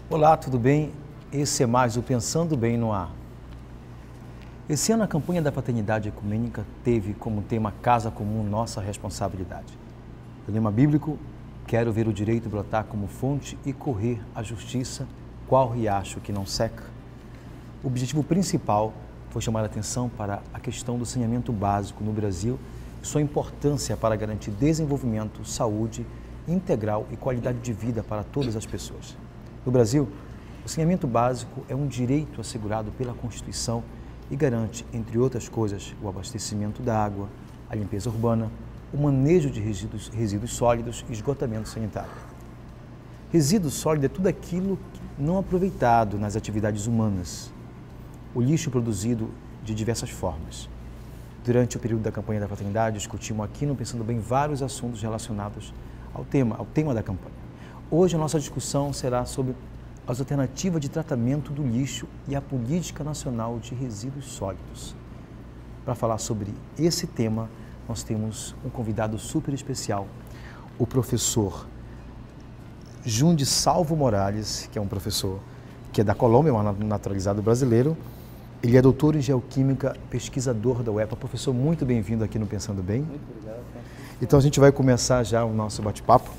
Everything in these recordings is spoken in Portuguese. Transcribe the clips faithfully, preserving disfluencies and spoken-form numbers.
Olá, tudo bem? Esse é mais o Pensando Bem no Ar. Esse ano a campanha da Fraternidade Ecumênica teve como tema Casa Comum, Nossa Responsabilidade. O lema bíblico, quero ver o direito brotar como fonte e correr a justiça, qual riacho que não seca. O objetivo principal foi chamar a atenção para a questão do saneamento básico no Brasil e sua importância para garantir desenvolvimento, saúde integral e qualidade de vida para todas as pessoas. No Brasil, o saneamento básico é um direito assegurado pela Constituição e garante, entre outras coisas, o abastecimento da água, a limpeza urbana, o manejo de resíduos, resíduos sólidos e esgotamento sanitário. Resíduo sólido é tudo aquilo não aproveitado nas atividades humanas. O lixo produzido de diversas formas. Durante o período da campanha da Fraternidade, discutimos aqui no Pensando Bem vários assuntos relacionados ao tema, ao tema da campanha. Hoje a nossa discussão será sobre as alternativas de tratamento do lixo e a política nacional de resíduos sólidos. Para falar sobre esse tema, nós temos um convidado super especial, o professor Jundi Salvo Morales, que é um professor que é da Colômbia, um naturalizado brasileiro. Ele é doutor em Geoquímica, pesquisador da U E P A. Professor, muito bem-vindo aqui no Pensando Bem. Muito obrigado. Então a gente vai começar já o nosso bate-papo.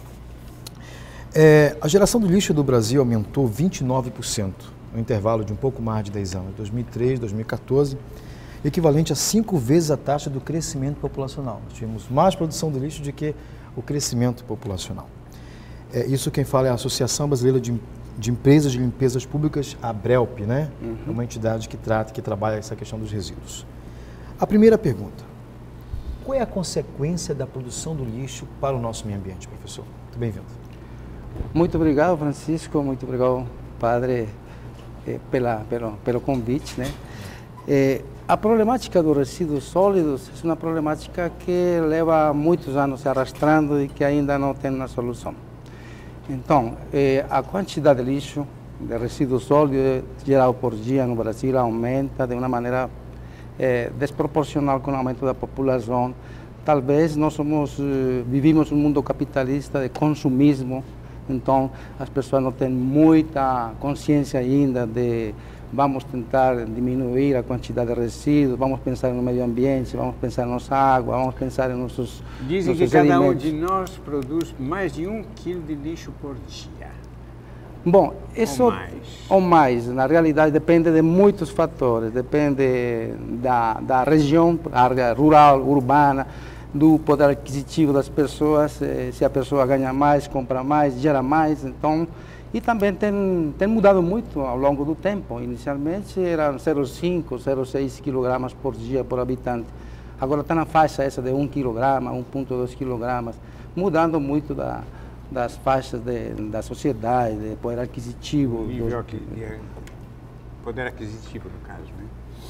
É, a geração do lixo do Brasil aumentou vinte e nove por cento no intervalo de um pouco mais de dez anos, dois mil e três, dois mil e quatorze, equivalente a cinco vezes a taxa do crescimento populacional. Nós tivemos mais produção do lixo do que o crescimento populacional. É, isso quem fala é a Associação Brasileira de, de Empresas de Limpezas Públicas, a ABRELP, né? Uhum. É uma entidade que trata, que trabalha essa questão dos resíduos. A primeira pergunta, qual é a consequência da produção do lixo para o nosso meio ambiente, professor? Muito bem-vindo. Muito obrigado, Francisco, muito obrigado, padre, eh, pela, pelo, pelo convite, né? Eh, a problemática dos resíduos sólidos é uma problemática que leva muitos anos se arrastando e que ainda não tem uma solução. Então, eh, a quantidade de lixo, de resíduos sólidos gerado por dia no Brasil aumenta de uma maneira eh, desproporcional com o aumento da população. Talvez nós somos, eh, vivimos um mundo capitalista de consumismo. Então, as pessoas não têm muita consciência ainda de vamos tentar diminuir a quantidade de resíduos, vamos pensar no meio ambiente, vamos pensar na nossa água, vamos pensar em nossos Dizem nossos que cada um alimentos. de nós produz mais de um quilo de lixo por dia. Bom, isso ou mais. ou mais, na realidade depende de muitos fatores, depende da, da região, área rural, urbana, do poder aquisitivo das pessoas, se a pessoa ganha mais, compra mais, gera mais, então, e também tem, tem mudado muito ao longo do tempo. Inicialmente era zero vírgula cinco, zero vírgula seis quilogramas por dia por habitante. Agora está na faixa essa de um quilograma, um vírgula dois quilogramas, mudando muito da, das faixas de, da sociedade, de poder aquisitivo. Nível do, aqui, de poder aquisitivo, no caso, né?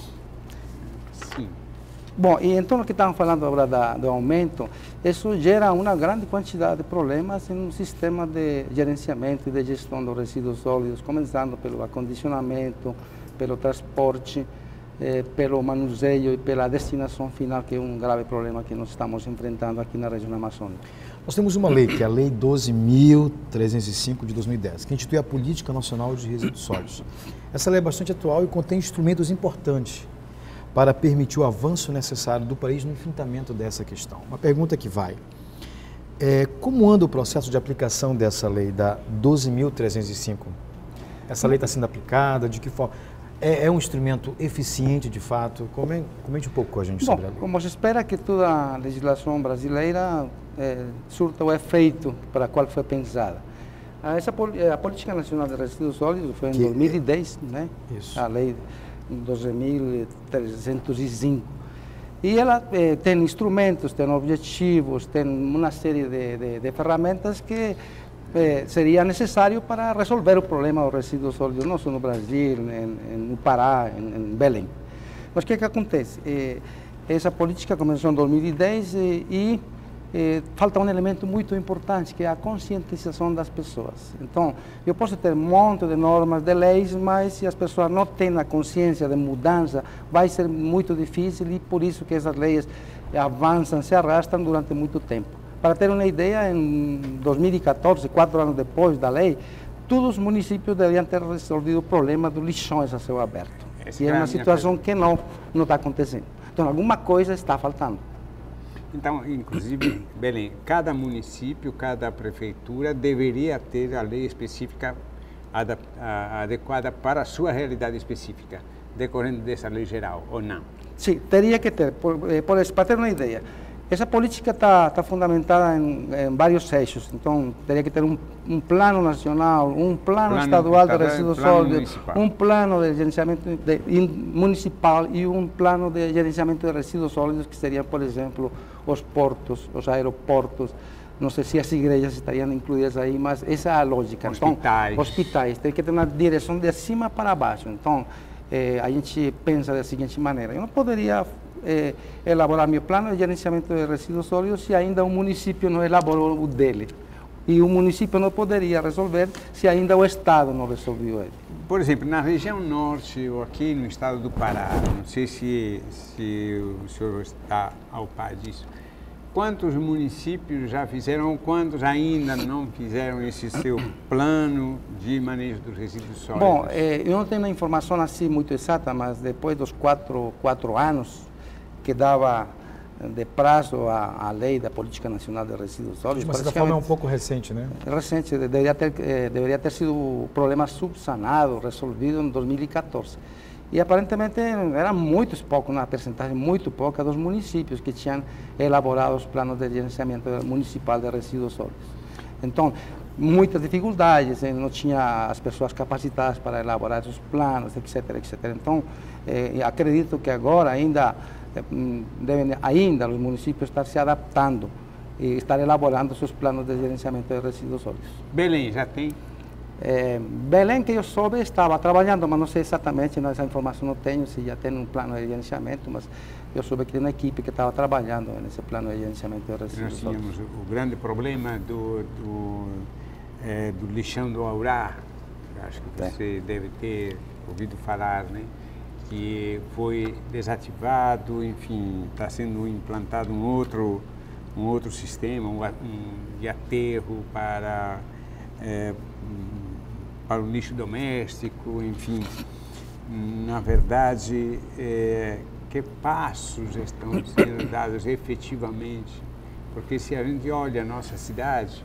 Sim. Bom, e então o que estamos falando agora da, do aumento, isso gera uma grande quantidade de problemas em um sistema de gerenciamento e de gestão dos resíduos sólidos, começando pelo acondicionamento, pelo transporte, eh, pelo manuseio e pela destinação final, que é um grave problema que nós estamos enfrentando aqui na região amazônica. Nós temos uma lei, que é a Lei doze mil trezentos e cinco de dois mil e dez, que institui a Política Nacional de Resíduos Sólidos. Essa lei é bastante atual e contém instrumentos importantes para permitir o avanço necessário do país no enfrentamento dessa questão. Uma pergunta que vai, é, como anda o processo de aplicação dessa lei, da doze mil trezentos e cinco? Essa lei está sendo aplicada, de que forma? É, é um instrumento eficiente de fato? Comente, comente um pouco com a gente Bom, sobre a lei. como se espera que toda a legislação brasileira é, surta o efeito para qual foi pensada. Essa, a Política Nacional de Resíduos Sólidos foi em que, dois mil e dez, né? Isso. A lei doze mil trezentos e cinco. E ela eh, tem instrumentos, tem objetivos, tem uma série de, de, de ferramentas que eh, seria necessário para resolver o problema dos resíduos sólidos, não só no Brasil, em, no Pará, em, em Belém. Mas o que, que acontece? Eh, essa política começou em dois mil e dez e, e Eh, falta um elemento muito importante, que é a conscientização das pessoas. Então, eu posso ter um monte de normas, de leis, mas se as pessoas não têm a consciência de mudança, vai ser muito difícil e por isso que essas leis avançam, se arrastam durante muito tempo. Para ter uma ideia, em dois mil e quatorze, quatro anos depois da lei, todos os municípios deveriam ter resolvido o problema dos lixões a céu aberto. Essa e é é a uma minha situação que não não está acontecendo. Então, alguma coisa está faltando. Então, inclusive, Belém, cada município, cada prefeitura deveria ter a lei específica adap- a- adequada para a sua realidade específica, decorrendo dessa lei geral, ou não? Sim, teria que ter. Por, eh, por isso, para ter uma ideia, essa política está tá fundamentada em, em vários eixos. Então, teria que ter um, um plano nacional, um plano, Plano estadual de estadual, resíduos plano sólidos, municipal. um plano de gerenciamento de, in, municipal e um plano de gerenciamento de resíduos sólidos, que seriam, por exemplo, os portos, os aeroportos. Não sei se as igrejas estariam incluídas aí, mas essa é a lógica. Hospitais. Então, hospitais. Tem que ter uma direção de cima para baixo. Então, eh, a gente pensa da seguinte maneira: eu não poderia eh, elaborar meu plano de gerenciamento de resíduos sólidos se ainda o município não elaborou o dele. E o município não poderia resolver se ainda o Estado não resolveu ele. Por exemplo, na região norte, ou aqui no estado do Pará, não sei se, se o senhor está ao par disso, quantos municípios já fizeram, ou quantos ainda não fizeram esse seu plano de manejo dos resíduos sólidos? Bom, eh, eu não tenho uma informação assim muito exata, mas depois dos quatro, quatro anos que dava de prazo a, a lei da Política Nacional de Resíduos Sólidos, Mas essa forma é um pouco recente, né? recente, deveria ter, eh, deveria ter sido o problema subsanado, resolvido em dois mil e quatorze. E aparentemente era muito pouco, uma percentagem muito pouca dos municípios que tinham elaborado os planos de gerenciamento municipal de resíduos sólidos. Então, muitas dificuldades, não tinha as pessoas capacitadas para elaborar os planos, etc, etcétera. Então, eh, acredito que agora ainda devem ainda os municípios estar se adaptando e estar elaborando seus planos de gerenciamento de resíduos sólidos. Belém já tem? É, Belém, que eu soube, estava trabalhando, mas não sei exatamente, não, essa informação não tenho, se já tem um plano de gerenciamento, mas eu soube que tem uma equipe que estava trabalhando nesse plano de gerenciamento de resíduos Nós sólidos. tínhamos o, o grande problema do, do, é, do lixão do Aurá, acho que você é. deve ter ouvido falar, né? Que foi desativado, enfim, está sendo implantado um outro, um outro sistema, um, um de aterro para, é, para o lixo doméstico, enfim. Na verdade, é, que passos estão sendo dados efetivamente? Porque se a gente olha a nossa cidade,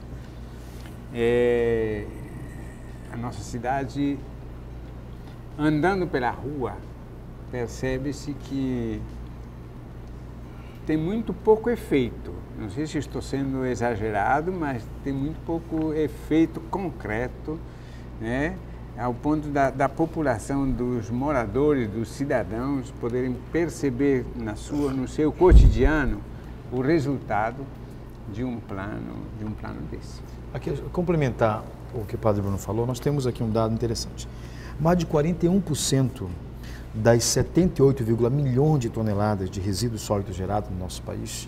é, a nossa cidade, andando pela rua, percebe-se que tem muito pouco efeito. Não sei se estou sendo exagerado, mas tem muito pouco efeito concreto, né? Ao ponto da, da população, dos moradores, dos cidadãos poderem perceber na sua, no seu cotidiano o resultado de um plano, de um plano desse. Aqui, complementar o que o Padre Bruno falou, nós temos aqui um dado interessante. Mais de quarenta e um por cento das setenta e oito vírgula um milhões de toneladas de resíduos sólidos gerados no nosso país,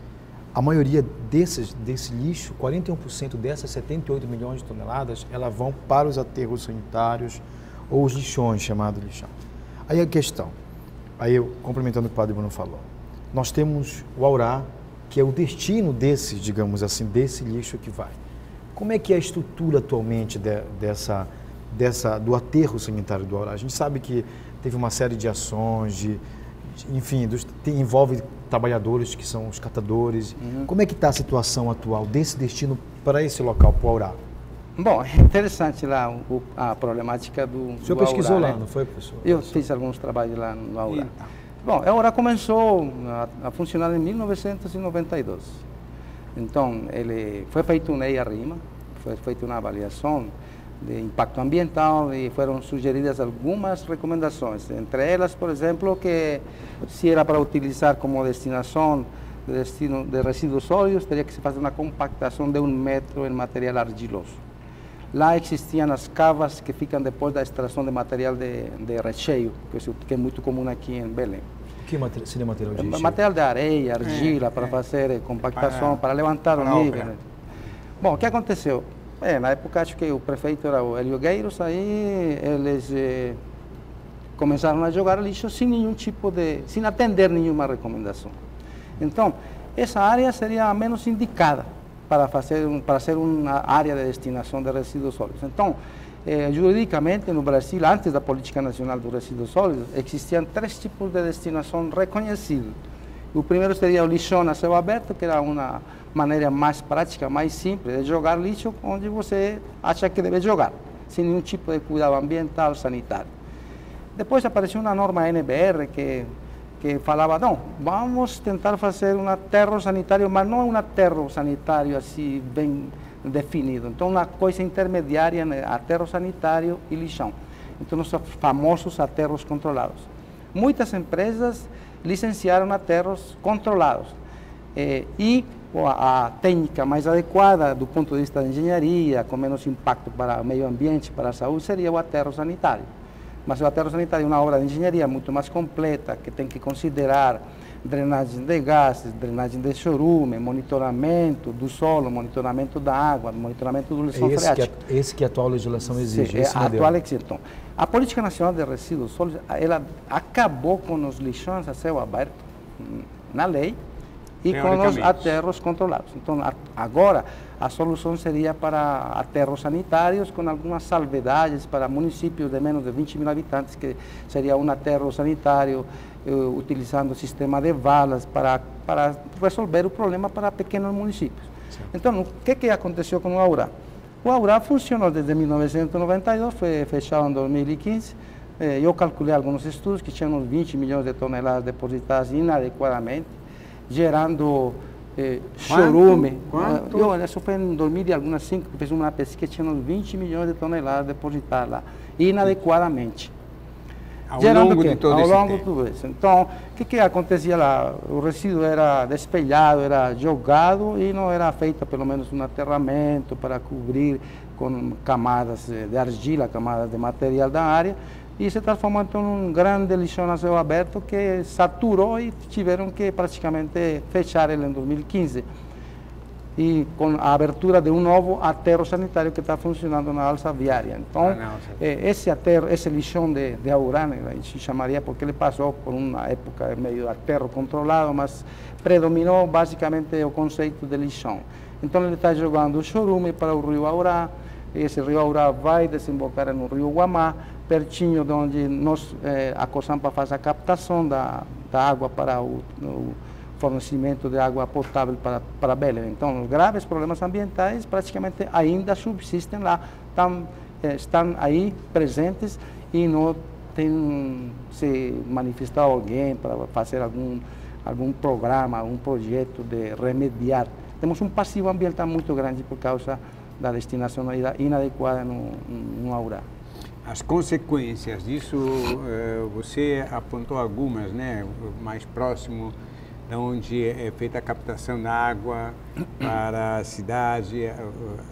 a maioria desses, desse lixo, quarenta e um por cento dessas setenta e oito milhões de toneladas, elas vão para os aterros sanitários ou os lixões, chamados lixão. Aí a questão, aí eu, complementando o que o Padre Bruno falou, nós temos o Aurá, que é o destino desse, digamos assim, desse lixo que vai. Como é que é a estrutura atualmente de, dessa, dessa, do aterro sanitário do Aurá? A gente sabe que teve uma série de ações, de, de, enfim, dos, tem, envolve trabalhadores que são os catadores. Uhum. Como é que está a situação atual desse destino para esse local, para o Aurá? Bom, é interessante lá o, a problemática do O senhor do pesquisou Aurá, lá, né? não foi, professor? Eu fiz alguns trabalhos lá no Aurá. Então. Bom, a Aurá começou a, a funcionar em mil novecentos e noventa e dois. Então, ele foi feito um E I A-RIMA, foi feita uma avaliação de impacto ambiental e foram sugeridas algumas recomendações, entre elas, por exemplo, que se era para utilizar como destinação de, destino de resíduos sólidos, teria que se fazer uma compactação de um metro em material argiloso. Lá existiam as cavas que ficam depois da extração de material de, de recheio, que é muito comum aqui em Belém. O que mater- seria material de recheio? Material de areia, argila, É, para é. fazer compactação, Para- para, levantar para o a nível. obra. Bom, o que aconteceu? É, na época acho que o prefeito era o Hélio Gueiros, aí eles eh, começaram a jogar lixo sem nenhum tipo de, sem atender nenhuma recomendação. Então, essa área seria a menos indicada para, fazer, para ser uma área de destinação de resíduos sólidos. Então, eh, juridicamente, no Brasil, antes da Política Nacional dos Resíduos Sólidos, existiam três tipos de destinação reconhecidos. O primeiro seria o lixão a céu aberto, que era uma maneira mais prática, mais simples, de jogar lixo onde você acha que deve jogar, sem nenhum tipo de cuidado ambiental, sanitário. Depois apareceu uma norma N B R que, que falava, não, vamos tentar fazer um aterro sanitário, mas não um aterro sanitário assim bem definido. Então, uma coisa intermediária, né, aterro sanitário e lixão. Então, os famosos aterros controlados. Muitas empresas licenciaram aterros controlados. Eh, e a, a técnica mais adequada do ponto de vista da engenharia, com menos impacto para o meio ambiente, para a saúde, seria o aterro sanitário. Mas o aterro sanitário é uma obra de engenharia muito mais completa, que tem que considerar drenagem de gases, drenagem de chorume, monitoramento do solo, monitoramento da água, monitoramento do lençol freático. É esse que a atual legislação exige. Sim, esse a atual então, a Política Nacional de Resíduos Sólidos, ela acabou com os lixões a céu aberto na lei e com os aterros controlados. Então, agora, a solução seria para aterros sanitários, com algumas salvedades para municípios de menos de vinte mil habitantes, que seria um aterro sanitário eh, utilizando o sistema de valas para, para resolver o problema para pequenos municípios. Sim. Então, o que, que aconteceu com o Aurá? O Aurá funcionou desde mil novecentos e noventa e dois, foi fechado em dois mil e quinze. Eh, eu calculei alguns estudos que tinham uns vinte milhões de toneladas depositadas inadequadamente, gerando eh, chorume. Quanto? Eu, isso foi em dois mil e algumas cinco, fiz uma pesquisa que tinha uns vinte milhões de toneladas depositadas lá, inadequadamente. Ao Gerando longo o quê? de todo Ao esse longo de tempo. tudo isso. Então, o que, que acontecia lá? O resíduo era despejado, era jogado e não era feito pelo menos um aterramento para cobrir com camadas de argila, camadas de material da área, e se transformou então num grande lixão a céu aberto que saturou e tiveram que praticamente fechar ele em dois mil e quinze. E com a abertura de um novo aterro sanitário que está funcionando na alça viária. Então, Ah, não, eh, esse aterro, esse lixão de, de Aurá, né, a gente chamaria porque ele passou por uma época meio aterro controlado, mas predominou basicamente o conceito de lixão. Então, ele está jogando o chorume para o rio Aurá, esse rio Aurá vai desembocar no rio Guamá, pertinho de onde nós, eh, a Cosampa faz a captação da, da água para o, o fornecimento de água potável para, para Belém. Então, os graves problemas ambientais praticamente ainda subsistem lá, tam, eh, estão aí presentes e não tem se manifestado alguém para fazer algum, algum programa, algum projeto de remediar. Temos um passivo ambiental muito grande por causa da destinação inadequada no, no Aurá. As consequências disso, eh, você apontou algumas, né? Mais próximo de onde é feita a captação da água para a cidade, eh,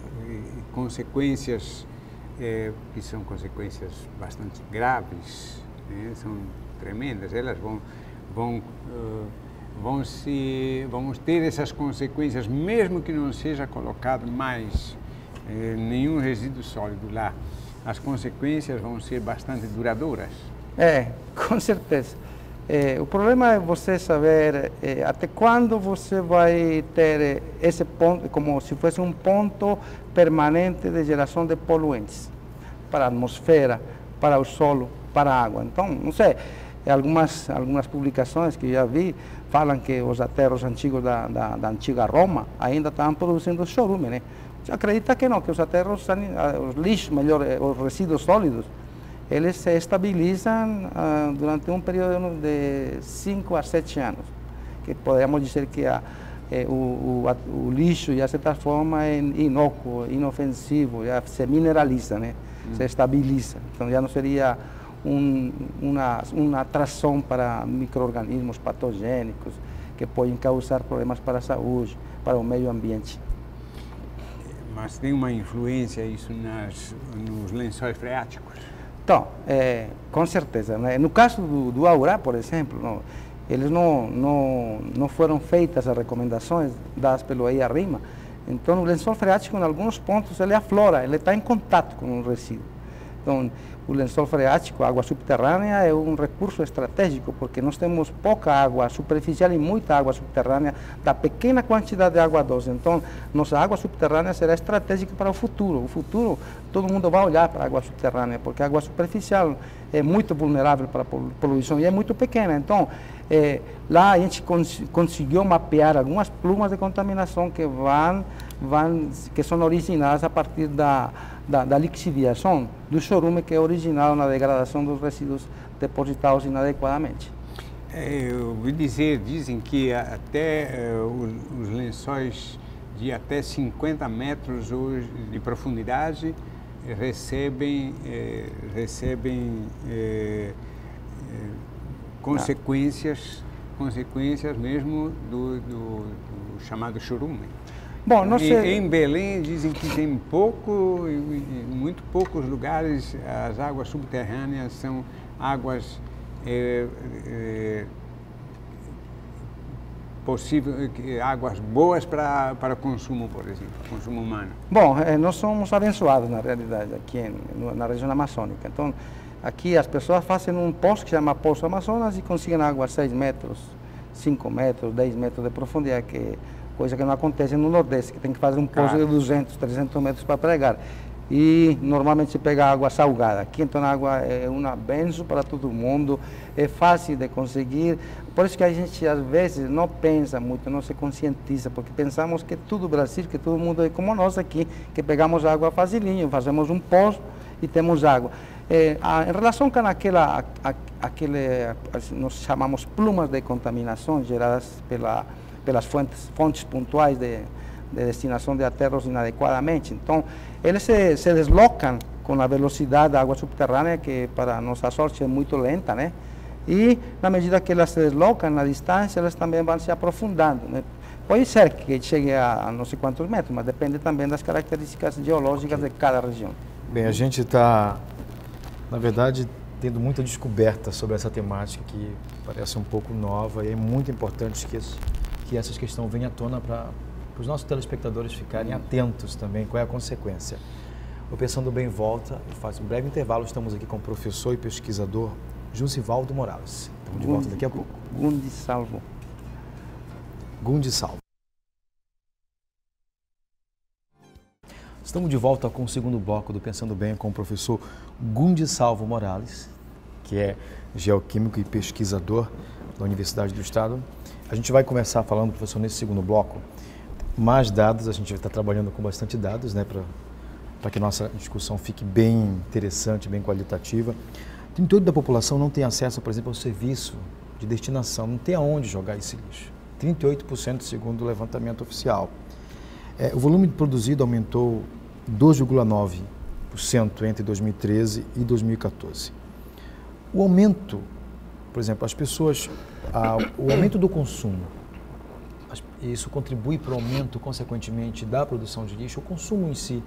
e consequências eh, que são consequências bastante graves, né? São tremendas, elas vão, vão, uh, vão se, vamos ter essas consequências, mesmo que não seja colocado mais eh, nenhum resíduo sólido lá. As consequências vão ser bastante duradouras. É, com certeza. É, o problema é você saber é, até quando você vai ter esse ponto, como se fosse um ponto permanente de geração de poluentes para a atmosfera, para o solo, para a água. Então, não sei, algumas, algumas publicações que já vi falam que os aterros antigos da, da, da antiga Roma ainda estavam produzindo chorume, né? Você acredita que não, que os aterros, os lixos, melhor, os resíduos sólidos, eles se estabilizam uh, durante um período de cinco a sete anos, que podemos dizer que a, eh, o, o, a, o lixo já se transforma em inócuo, inofensivo, já se mineraliza, né? Hum. Se estabiliza. Então já não seria um, uma, uma atração para micro-organismos patogênicos que podem causar problemas para a saúde, para o meio ambiente. Mas tem uma influência isso nas, nos lençóis freáticos? Então, é, com certeza. Né? No caso do, do Aurá, por exemplo, não, eles não, não, não foram feitas as recomendações dadas pelo E I A Rima. Então, o lençol freático, em alguns pontos, ele aflora, ele está em contato com o resíduo. Então, o lençol freático, a água subterrânea, é um recurso estratégico, porque nós temos pouca água superficial e muita água subterrânea da pequena quantidade de água doce. Então, nossa água subterrânea será estratégica para o futuro. O futuro, todo mundo vai olhar para a água subterrânea, porque a água superficial é muito vulnerável para a poluição e é muito pequena. Então, é, lá a gente cons conseguiu mapear algumas plumas de contaminação que vão, vão que são originadas a partir da, da, da lixiviação do chorume, que é original na degradação dos resíduos depositados inadequadamente. É, eu ouvi dizer, dizem que até uh, os lençóis de até cinquenta metros hoje de profundidade recebem, eh, recebem eh, eh, consequências, ah. consequências mesmo do, do, do chamado chorume. Bom, não sei... em, em Belém dizem que tem pouco, em muito poucos lugares as águas subterrâneas são águas eh, eh, possível, águas boas para, para consumo, por exemplo, consumo humano. Bom, nós somos abençoados, na realidade, aqui em, na região amazônica. Então, aqui as pessoas fazem um poço que se chama Poço Amazonas e conseguem água a seis metros, cinco metros, dez metros de profundidade, que coisa que não acontece no Nordeste, que tem que fazer um poço claro. de duzentos, trezentos metros para pregar. E normalmente se pega água salgada. Aqui então a água é uma benção para todo mundo, é fácil de conseguir. Por isso que a gente às vezes não pensa muito, não se conscientiza, porque pensamos que todo Brasil, que todo mundo é como nós aqui, que pegamos água facilinho, fazemos um poço e temos água. É, a, em relação com aquela, a, aquele, nós chamamos plumas de contaminação geradas pela, pelas fontes, fontes pontuais de, de destinação de aterros inadequadamente. Então, eles se, se deslocam com a velocidade da água subterrânea, que para nossa sorte é muito lenta, né? E na medida que elas se deslocam na distância, elas também vão se aprofundando, né? Pode ser que chegue a, a não sei quantos metros, mas depende também das características geológicas de cada região. Bem, a gente está, na verdade, tendo muita descoberta sobre essa temática que parece um pouco nova e é muito importante que, isso, que essas questões venham à tona para os nossos telespectadores ficarem atentos também, qual é a consequência. O Pensando Bem volta, eu faço um breve intervalo, estamos aqui com o professor e pesquisador Jusivaldo Morales. Estamos de volta daqui a pouco. Gundisalvo. Gundisalvo. Estamos de volta com o segundo bloco do Pensando Bem com o professor Gundisalvo Morales, que é geoquímico e pesquisador da Universidade do Estado. A gente vai começar falando, professor, nesse segundo bloco, mais dados, a gente vai estar trabalhando com bastante dados, né, para que nossa discussão fique bem interessante, bem qualitativa. trinta e oito por cento da população não tem acesso, por exemplo, ao serviço de destinação, não tem aonde jogar esse lixo. trinta e oito por cento segundo o levantamento oficial. É, o volume produzido aumentou dois vírgula nove por cento entre dois mil e treze e dois mil e quatorze. O aumento, por exemplo, as pessoas, a, o aumento do consumo, isso contribui para o aumento, consequentemente, da produção de lixo, o consumo em si.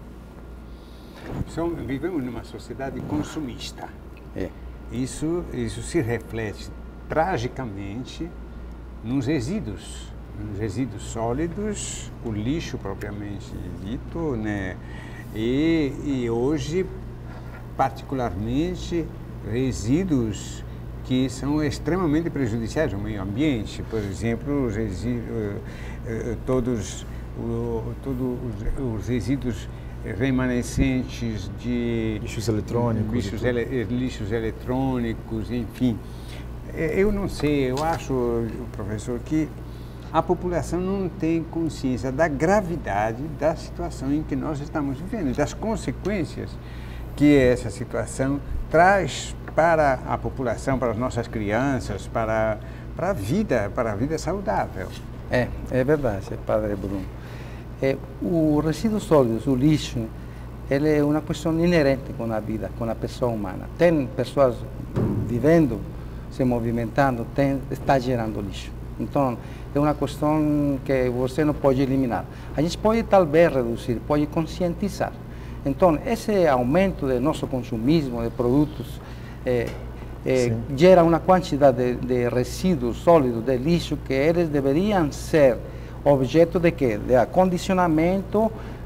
São, vivemos numa sociedade consumista. É. Isso, isso se reflete tragicamente nos resíduos, nos resíduos sólidos, o lixo propriamente dito, né? E, e hoje, particularmente, resíduos que são extremamente prejudiciais ao meio ambiente, por exemplo, os resíduos, todos, todos os resíduos remanescentes de lixos eletrônicos, lixos, ele, lixos eletrônicos, enfim. Eu não sei, eu acho, professor, que a população não tem consciência da gravidade da situação em que nós estamos vivendo, das consequências que essa situação traz para a população, para as nossas crianças, para, para a vida, para a vida saudável. É, é verdade, padre Bruno. É, o resíduo sólido, o lixo, ele é uma questão inerente com a vida, com a pessoa humana. Tem pessoas vivendo, se movimentando, tem, está gerando lixo. Então, é uma questão que você não pode eliminar. A gente pode talvez reduzir, pode conscientizar. Então, esse aumento do nosso consumismo de produtos é, é, gera uma quantidade de, de resíduos sólidos, de lixo, que eles deveriam ser objeto de quê? De acondicionamento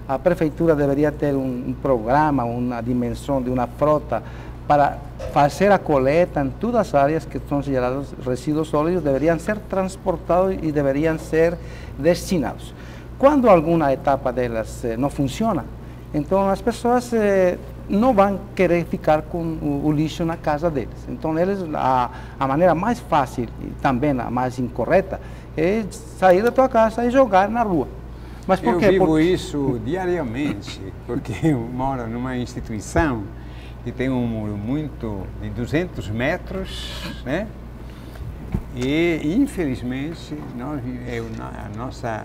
a prefeitura deveria ter um, um programa, uma dimensão de uma frota para fazer a coleta em todas as áreas que são gerados resíduos sólidos, deveriam ser transportados e deveriam ser destinados. Quando alguma etapa delas eh, não funciona, então as pessoas eh, não vão querer ficar com o, o lixo na casa deles. Então eles, a, a maneira mais fácil e também a mais incorreta é sair da tua casa e jogar na rua. Mas por eu quê? vivo Porque... isso diariamente, porque eu moro numa instituição que tem um muro muito de duzentos metros, né? E infelizmente nós, é, a nossa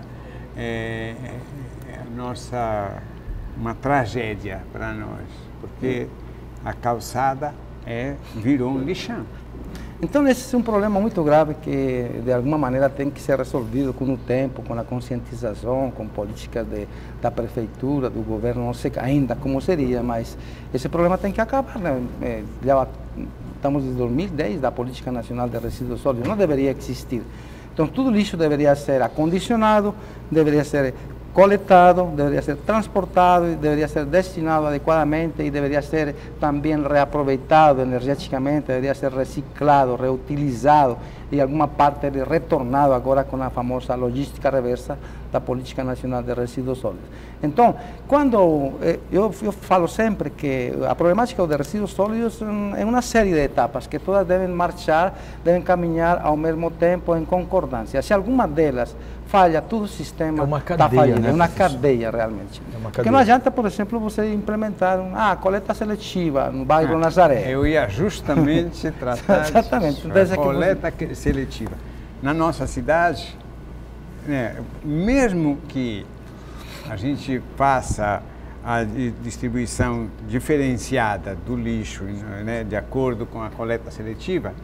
é, é a nossa uma tragédia para nós, porque a calçada é virou um lixão. Então esse é um problema muito grave que de alguma maneira tem que ser resolvido com o tempo, com a conscientização, com políticas de, da prefeitura, do governo, não sei ainda como seria, mas esse problema tem que acabar, né? É, já estamos em dois mil e dez da Política Nacional de Resíduos Sólidos, não deveria existir. Então tudo lixo deveria ser acondicionado, deveria ser coletado, deveria ser transportado, deveria ser destinado adequadamente e deveria ser também reaproveitado energeticamente, deveria ser reciclado, reutilizado e alguma parte retornado agora com a famosa logística reversa da Política Nacional de Resíduos Sólidos. Então, quando eu, eu falo sempre que a problemática dos resíduos sólidos é uma série de etapas que todas devem marchar, devem caminhar ao mesmo tempo em concordância. Se alguma delas falha, todo o sistema está falhando, né, é uma cadeia realmente. É uma cadeia. Porque não adianta, por exemplo, você implementar uma ah, coleta seletiva no bairro ah, Nazaré. Eu ia justamente tratar Exatamente. de coleta você... seletiva. Na nossa cidade, né, mesmo que a gente faça a distribuição diferenciada do lixo, né, de acordo com a coleta seletiva,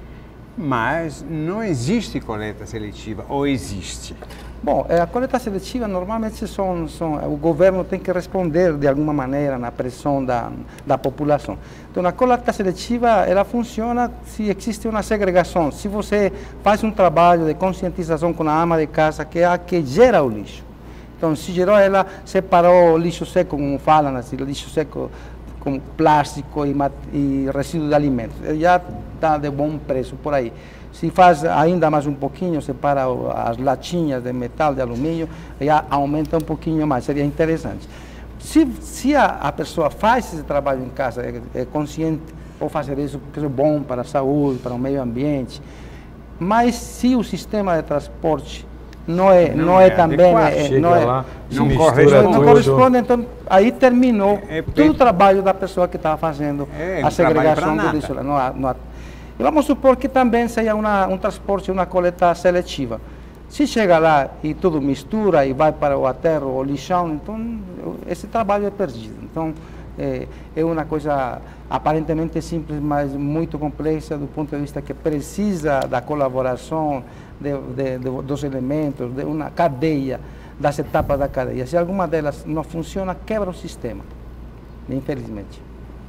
mas não existe coleta seletiva, ou existe? Bom, a coleta seletiva normalmente são, são, o governo tem que responder de alguma maneira na pressão da, da população. Então a coleta seletiva ela funciona se existe uma segregação, se você faz um trabalho de conscientização com a ama de casa que é a que gera o lixo. Então se gerou, ela separou o lixo seco, como falam assim, lixo seco como plástico e, e resíduo de alimentos, já está de bom preço por aí. Se faz ainda mais um pouquinho, separa as latinhas de metal, de alumínio, já aumenta um pouquinho mais, seria interessante. Se, se a, a pessoa faz esse trabalho em casa, é, é consciente, ou fazer isso porque é bom para a saúde, para o meio ambiente, mas se o sistema de transporte não é, não, não é, é também, é, não, é, lá, não, não corresponde, não corresponde, então aí terminou é, é, todo o trabalho da pessoa que estava fazendo é, a segregação do lixo. Não há, não há, e vamos supor que também seja uma, um transporte, uma coleta seletiva. Se chega lá e tudo mistura e vai para o aterro ou lixão, então esse trabalho é perdido. Então é, é uma coisa aparentemente simples, mas muito complexa do ponto de vista que precisa da colaboração de, de, de, dos elementos, de uma cadeia, das etapas da cadeia. Se alguma delas não funciona, quebra o sistema, infelizmente.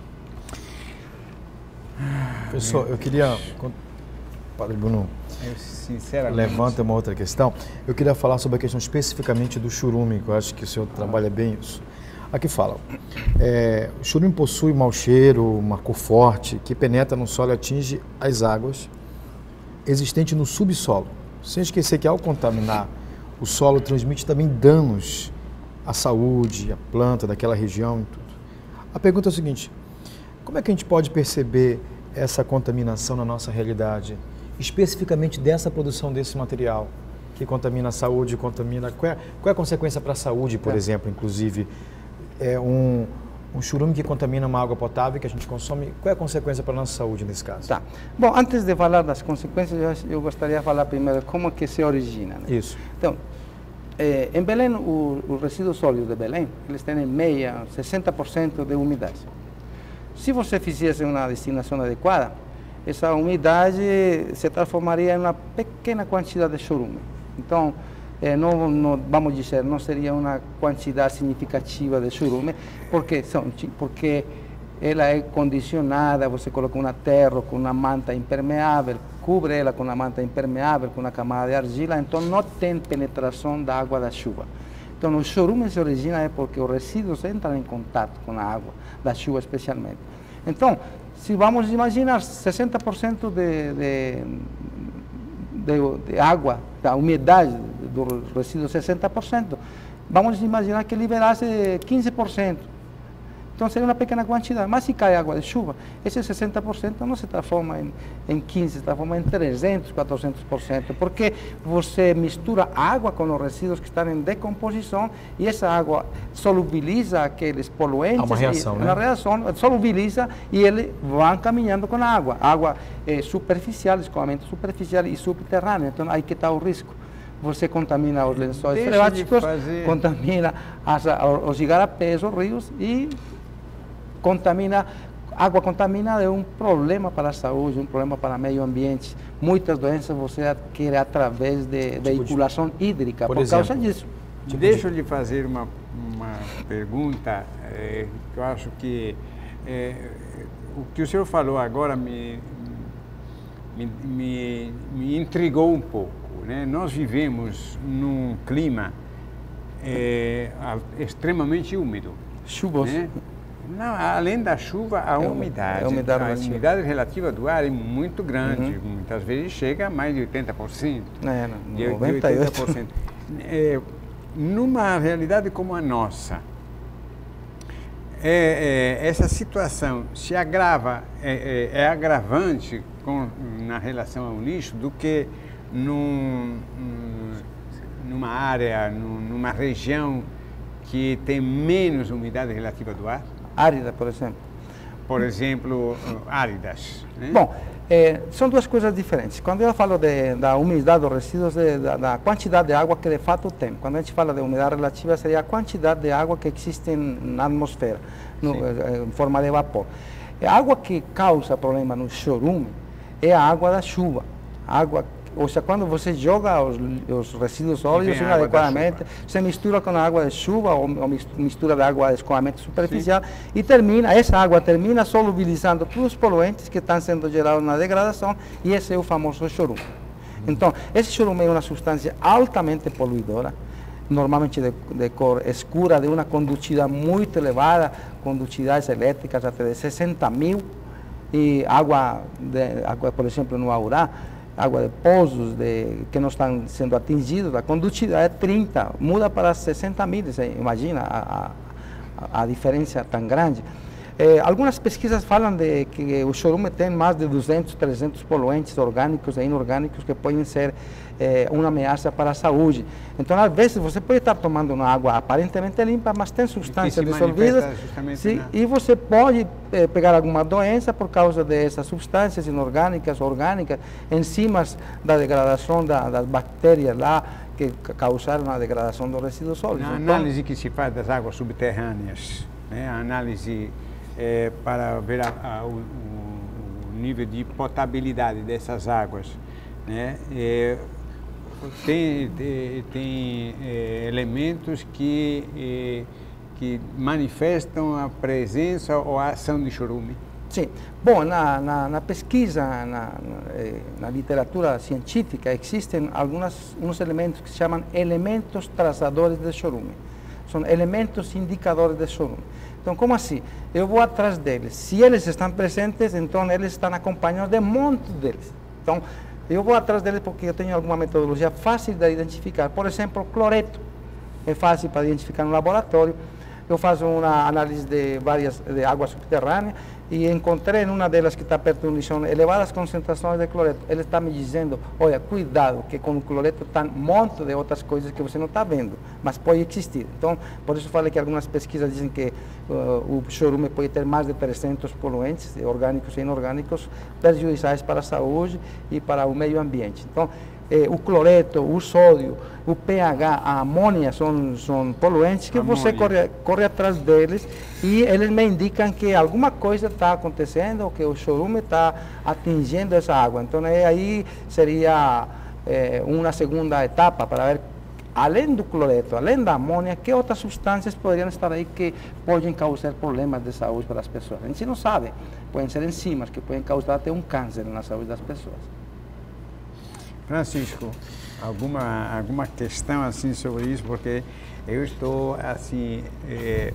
Pessoal, eu queria, Padre Bruno, eu, sinceramente, levanta uma outra questão. Eu queria falar sobre a questão especificamente do churume, que eu acho que o senhor trabalha bem isso. Aqui fala, é, o churume possui mau cheiro, uma cor forte, que penetra no solo e atinge as águas existentes no subsolo. Sem esquecer que ao contaminar o solo transmite também danos à saúde, à planta daquela região e tudo. A pergunta é a seguinte, como é que a gente pode perceber essa contaminação na nossa realidade, especificamente dessa produção desse material, que contamina a saúde, contamina... Qual é, qual é a consequência para a saúde, por é. exemplo, inclusive, é um, um churume que contamina uma água potável que a gente consome, qual é a consequência para a nossa saúde nesse caso? Tá. Bom, antes de falar das consequências, eu, eu gostaria de falar primeiro como que se origina. Né? Isso. Então, eh, em Belém, os resíduos sólidos de Belém, eles têm meia, sessenta por cento de umidade. Se você fizesse uma destinação adequada, essa umidade se transformaria em uma pequena quantidade de chorume. Então, eh, não, não, vamos dizer, não seria uma quantidade significativa de chorume, porque, são, porque ela é condicionada, você coloca uma terra com uma manta impermeável, cobre ela com uma manta impermeável, com uma camada de argila, então não tem penetração da água da chuva. Então, o chorume se origina é porque os resíduos entram em contato com a água, da chuva especialmente. Então, se vamos imaginar sessenta por cento de, de, de, de água, da umidade do resíduo sessenta por cento, vamos imaginar que liberasse quinze por cento. Então seria uma pequena quantidade, mas se cai água de chuva, esse sessenta por cento não se transforma em, em quinze, se transforma em trezentos, quatrocentos por cento, porque você mistura água com os resíduos que estão em decomposição e essa água solubiliza aqueles poluentes. Há uma reação, e, né? Uma reação, solubiliza e eles vão caminhando com a água. Água é, superficial, escoamento superficial e subterrâneo, então aí que está o risco. Você contamina os lençóis Deixa freáticos, de fazer... contamina as, os igarapés, os rios e contamina, água contaminada é um problema para a saúde, um problema para o meio ambiente. Muitas doenças você adquire através de tipo veiculação de, hídrica, por, por causa disso. Tipo Deixa eu lhe fazer uma, uma pergunta, é, que eu acho que é, o que o senhor falou agora me, me, me, me intrigou um pouco, né? Nós vivemos num clima é, extremamente úmido. Chuvoso. Né? Não, além da chuva, a é umidade. É a umidade, a relativa. umidade relativa do ar é muito grande, uhum. muitas vezes chega a mais de oitenta por cento. É, de noventa e oito oitenta por cento. É, numa realidade como a nossa, é, é, essa situação se agrava, é, é, é agravante com, na relação ao lixo do que num, numa área, numa região que tem menos umidade relativa do ar? Árida, por exemplo. Por exemplo, áridas. Né? Bom, é, são duas coisas diferentes. Quando eu falo de, da umidade dos resíduos, é, da, da quantidade de água que de fato tem. Quando a gente fala de umidade relativa, seria a quantidade de água que existe na atmosfera, no, em forma de vapor. A água que causa problema no chorume é a água da chuva. A água Ou seja, quando você joga os, os resíduos sólidos inadequadamente, você mistura com a água de chuva ou, ou mistura da água de escoamento superficial. Sim. E termina, essa água termina solubilizando todos os poluentes que estão sendo gerados na degradação e esse é o famoso chorume. Hum. Então, esse chorume é uma substância altamente poluidora, normalmente de, de cor escura, de uma condutividade muito elevada, condutividades elétricas até de sessenta mil, e água, de, água por exemplo, no Aurá, água de pozos de, que não estão sendo atingidos, a condutividade é trinta, muda para sessenta mil, imagina a, a, a diferença tão grande. Eh, algumas pesquisas falam de que o chorume tem mais de duzentos, trezentos poluentes orgânicos e inorgânicos que podem ser eh, uma ameaça para a saúde. Então, às vezes, você pode estar tomando uma água aparentemente limpa, mas tem substâncias dissolvidas sim, e você pode eh, pegar alguma doença por causa dessas substâncias inorgânicas, orgânicas, enzimas da degradação da, das bactérias lá, que causaram a degradação dos resíduos sólidos. Na análise que se faz das águas subterrâneas, né, a análise é, para ver a, a, o, o nível de potabilidade dessas águas, né, é, tem, tem, tem é, elementos que, é, que manifestam a presença ou a ação de chorume? Sim. Bom, na, na, na pesquisa, na, na, na literatura científica, existem alguns uns elementos que se chamam elementos trazadores de chorume. São elementos indicadores de chorume. Então, como assim? Eu vou atrás deles. Se eles estão presentes, então eles estão acompanhados de um monte deles. Então, eu vou atrás deles porque eu tenho alguma metodologia fácil de identificar. Por exemplo, cloreto. É fácil para identificar no laboratório. Eu faço uma análise de várias de água subterrânea e encontrei em uma delas que está perto de um lixão elevadas concentrações de cloreto. Ele está me dizendo, olha, cuidado, que com o cloreto está um monte de outras coisas que você não está vendo, mas pode existir. Então, por isso falei que algumas pesquisas dizem que uh, o chorume pode ter mais de trezentos poluentes, orgânicos e inorgânicos, prejudiciais para a saúde e para o meio ambiente. Então, Eh, o cloreto, o sódio, o pH, a amônia são, são poluentes que amônia. Você corre, corre atrás deles e eles me indicam que alguma coisa está acontecendo, que o chorume está atingindo essa água. Então aí seria eh, uma segunda etapa para ver, além do cloreto, além da amônia, que outras substâncias poderiam estar aí que podem causar problemas de saúde para as pessoas. A gente não sabe, podem ser enzimas que podem causar até um câncer na saúde das pessoas. Francisco, alguma, alguma questão assim sobre isso, porque eu estou assim é,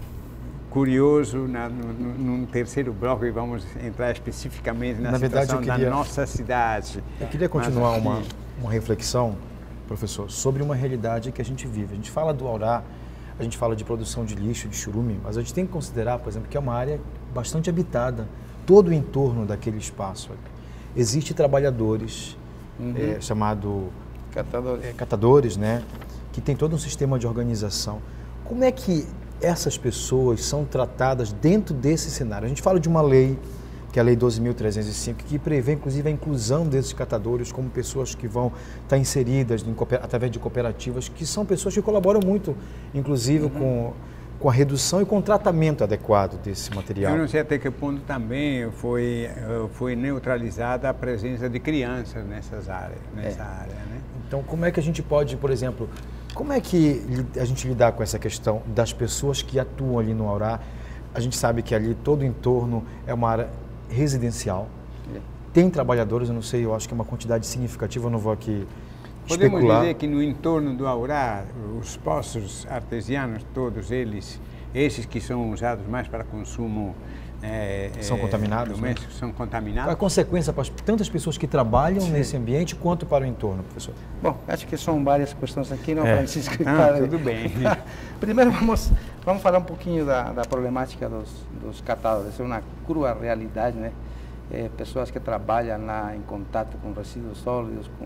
curioso na, no, no terceiro bloco, e vamos entrar especificamente na, na situação verdade, queria, da nossa cidade. Eu queria continuar Mas, uma, uma reflexão, professor, sobre uma realidade que a gente vive. A gente fala do Aurá, a gente fala de produção de lixo, de churume, mas a gente tem que considerar, por exemplo, que é uma área bastante habitada, todo o entorno daquele espaço. Existem trabalhadores, uhum. é, chamado catadores. É, catadores, né, que tem todo um sistema de organização. Como é que essas pessoas são tratadas dentro desse cenário? A gente fala de uma lei, que é a Lei doze mil trezentos e cinco, que prevê, inclusive, a inclusão desses catadores como pessoas que vão estar inseridas em, através de cooperativas, que são pessoas que colaboram muito, inclusive, uhum. com, com a redução e com o tratamento adequado desse material. Eu não sei até que ponto também foi, foi neutralizada a presença de crianças nessas áreas, nessa é. área, né? Então, como é que a gente pode, por exemplo, como é que a gente lidar com essa questão das pessoas que atuam ali no Aurá? A gente sabe que ali todo o entorno é uma área residencial, é. tem trabalhadores, eu não sei, eu acho que é uma quantidade significativa, eu não vou aqui Podemos especular. dizer que no entorno do Aurá, os poços artesianos, todos eles, esses que são usados mais para consumo é, são é, contaminados, doméstico, né? são contaminados. Qual a consequência para as, tantas pessoas que trabalham Sim. nesse ambiente quanto para o entorno, professor? Bom, acho que são várias questões aqui, não, é. Francisco? Ah, tudo bem. Primeiro vamos, vamos falar um pouquinho da, da problemática dos, dos catadores. É uma crua realidade, né? É, pessoas que trabalham lá em contato com resíduos sólidos, com,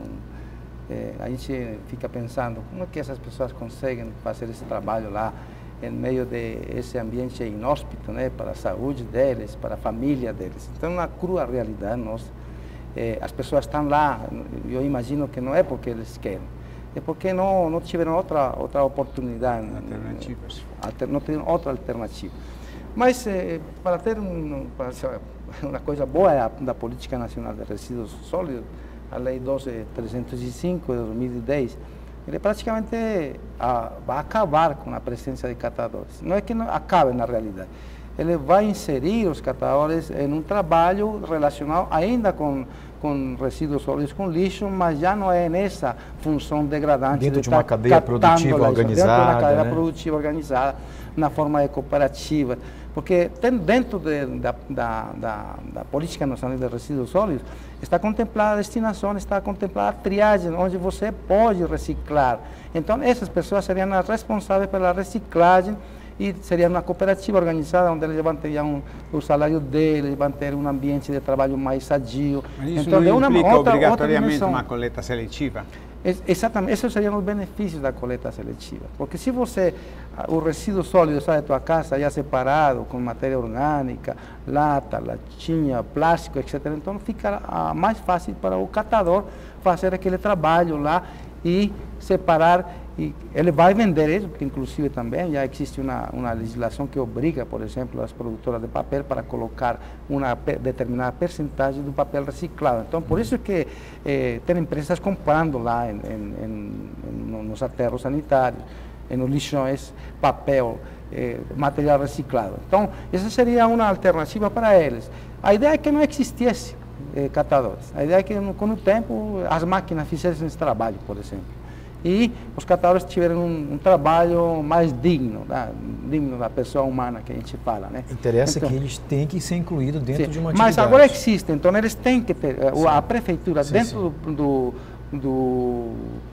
é, a gente fica pensando como é que essas pessoas conseguem fazer esse trabalho lá em meio de esse ambiente inóspito, né, para a saúde deles, para a família deles. Então, é uma crua realidade nossa. É, as pessoas estão lá, eu imagino que não é porque eles querem, é porque não, não tiveram outra, outra oportunidade. Alternativas. Alter, não tem outra alternativa. Mas, é, para ter um, para ser uma coisa boa é a, da Política Nacional de Resíduos Sólidos, a Lei doze mil trezentos e cinco de dois mil e dez, ele praticamente a, vai acabar com a presença de catadores. Não é que não acabe na realidade, ele vai inserir os catadores em um trabalho relacionado ainda com, com resíduos sólidos, com lixo, mas já não é nessa função degradante. Dentro de, de uma cadeia produtiva organizada. Dentro de uma cadeia né? produtiva organizada, na forma de cooperativa. Porque tem, dentro de, da, da, da, da Política Nacional de Resíduos Sólidos, está contemplada a destinação, está contemplada a triagem, onde você pode reciclar. Então, essas pessoas seriam as responsáveis pela reciclagem e seria uma cooperativa organizada, onde eles vão ter um, o salário deles, vão ter um ambiente de trabalho mais sadio. Mas isso então, não uma, implica outra, obrigatoriamente outra uma coleta seletiva? Exatamente, esses seriam os benefícios da coleta seletiva. Porque se você, o resíduo sólido sai da tua casa já separado, com matéria orgânica, lata, latinha, plástico, etcétera, então fica ah, mais fácil para o catador fazer aquele trabalho lá e separar. E ele vai vender isso, porque inclusive também já existe uma, uma legislação que obriga, por exemplo, as produtoras de papel para colocar uma determinada percentagem do papel reciclado. Então, por isso que eh, tem empresas comprando lá em, em, em, nos aterros sanitários, nos lixões, papel, eh, material reciclado. Então, essa seria uma alternativa para eles. A ideia é que não existisse eh, catadores. A ideia é que, com o tempo, as máquinas fizessem esse trabalho, por exemplo. E os catadores tiveram um, um trabalho mais digno, né? digno da pessoa humana que a gente fala, né? Interessa então, que eles têm que ser incluídos dentro sim, de uma atividade. Mas agora existe, então eles têm que ter, sim. a prefeitura sim, dentro sim. Do, do,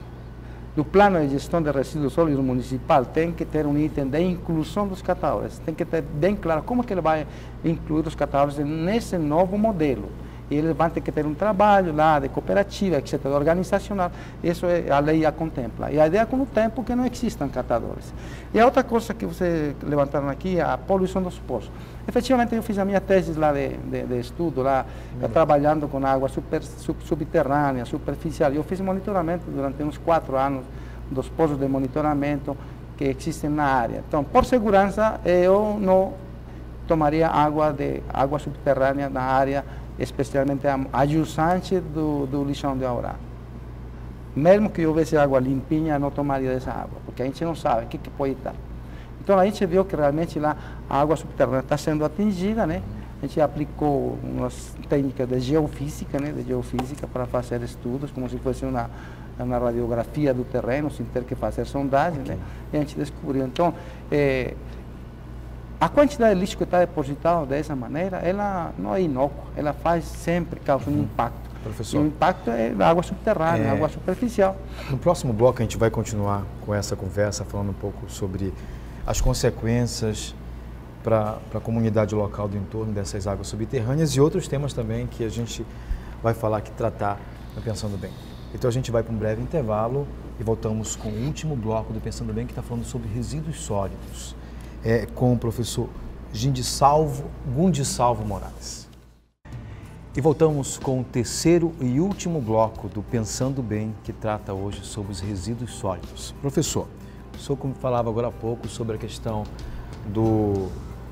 do plano de gestão de resíduos sólidos municipal tem que ter um item de inclusão dos catadores, tem que ter bem claro como que ele vai incluir os catadores nesse novo modelo. E eles vão ter que ter um trabalho lá de cooperativa, etcétera, organizacional. Isso é, a lei já contempla. E a ideia com o tempo que não existam catadores. E a outra coisa que vocês levantaram aqui, a poluição dos poços. Efetivamente, eu fiz a minha tese lá de, de, de estudo, lá, trabalhando com água super, sub, subterrânea, superficial. Eu fiz monitoramento durante uns quatro anos dos poços de monitoramento que existem na área. Então, por segurança, eu não tomaria água, de, água subterrânea na área, especialmente a jusante do, do lixão de Aurá. Mesmo que houvesse água limpinha, não tomaria dessa água, porque a gente não sabe o que, que pode estar. Então a gente viu que realmente lá a água subterrânea está sendo atingida, né? A gente aplicou umas técnicas de geofísica, né, de geofísica para fazer estudos, como se fosse uma, uma radiografia do terreno, sem ter que fazer sondagem, okay. né, e a gente descobriu. Então, é, a quantidade de lixo que está depositado dessa maneira, ela não é inócua, ela faz sempre, causa um impacto. Professor, e o impacto é da água subterrânea, é... água superficial. No próximo bloco a gente vai continuar com essa conversa, falando um pouco sobre as consequências para a comunidade local do entorno dessas águas subterrâneas e outros temas também que a gente vai falar aqui, tratar no Pensando Bem. Então a gente vai para um breve intervalo e voltamos com o último bloco do Pensando Bem, que está falando sobre resíduos sólidos, é, com o professor Gindisalvo, Gundisalvo Moraes. E voltamos com o terceiro e último bloco do Pensando Bem, que trata hoje sobre os resíduos sólidos. Professor, o senhor falava agora há pouco sobre a questão do,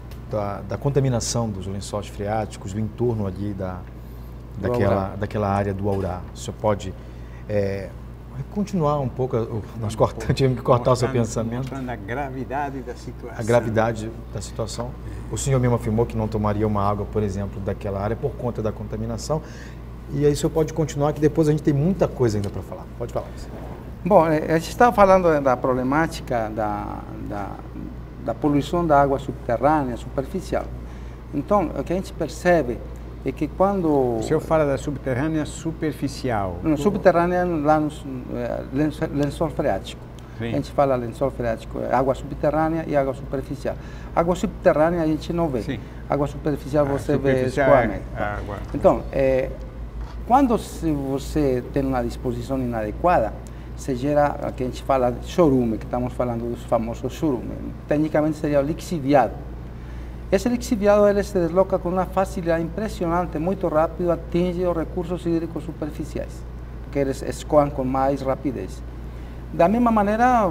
da, da contaminação dos lençóis freáticos, do entorno ali da, daquela, daquela área do Aurá. O senhor pode é, continuar um pouco, nós cortamos, tivemos que cortar o seu pensamento. Mostrando a gravidade da situação. A gravidade da situação. O senhor mesmo afirmou que não tomaria uma água, por exemplo, daquela área por conta da contaminação. E aí o senhor pode continuar, que depois a gente tem muita coisa ainda para falar. Pode falar. Bom, a gente estava falando da problemática da, da, da poluição da água subterrânea, superficial. Então, o que a gente percebe é que quando... O senhor fala da subterrânea superficial. Não, subterrânea lá no lençol, lençol freático. Sim. A gente fala lençol freático, água subterrânea e água superficial. Água subterrânea a gente não vê. Sim. Água superficial você vê escoamento. É água. Então, é, quando você tem uma disposição inadequada, se gera o que a gente fala de chorume, que estamos falando dos famosos chorume. Tecnicamente seria o lixiviado. Esse lixiviado ele se desloca com uma facilidade impressionante, muito rápido, atinge os recursos hídricos superficiais, porque eles escoam com mais rapidez. Da mesma maneira,